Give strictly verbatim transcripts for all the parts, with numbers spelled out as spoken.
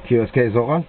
Q S K Zoran.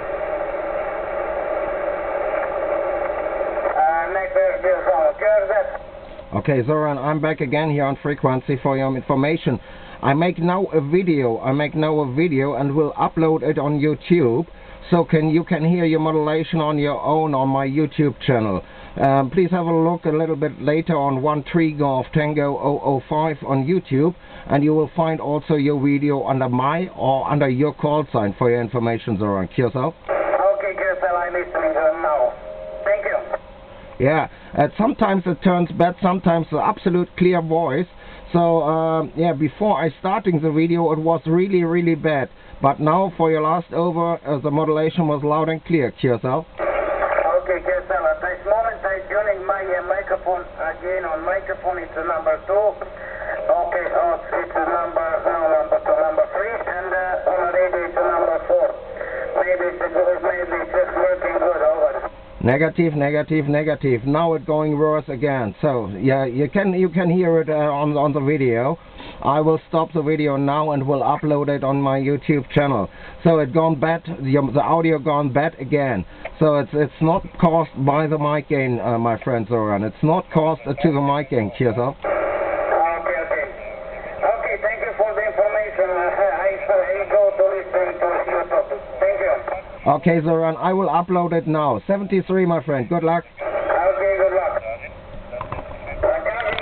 Okay, Zoran, I'm back again here on frequency for your information. I make now a video. I make now a video and will upload it on YouTube. So can you can hear your modulation on your own on my YouTube channel. Um, please have a look a little bit later on one three Golf Tango zero zero five on YouTube, and you will find also your video under my or under your call sign for your information, Zoran. Yourself. Okay, Kirsel, I'm listening to him now. Thank you. Yeah, uh, sometimes it turns bad, sometimes the absolute clear voice. So um, yeah, before I starting the video, it was really really bad. But now for your last over, uh, the modulation was loud and clear. Yourself. Okay, Kirsel, at this moment I'm tuning my uh, microphone again on microphone. It's a number two. Okay, oh, it's a number, no, number two, number three, and uh, on the radio it's a number four. Maybe it's, good, maybe it's just working good, over. Negative, negative, negative. Now it's going worse again. So yeah, you can you can hear it uh, on on the video. I will stop the video now and will upload it on my YouTube channel. So it's gone bad. The, the audio gone bad again. So it's it's not caused by the mic gain, uh, my friend Zoran. It's not caused uh, to the mic gain. Cheers up. Okay, okay, okay. Thank you for the information. Uh, I I go to listen to your topic. Thank you. Okay, Zoran, I will upload it now. seventy-three, my friend. Good luck.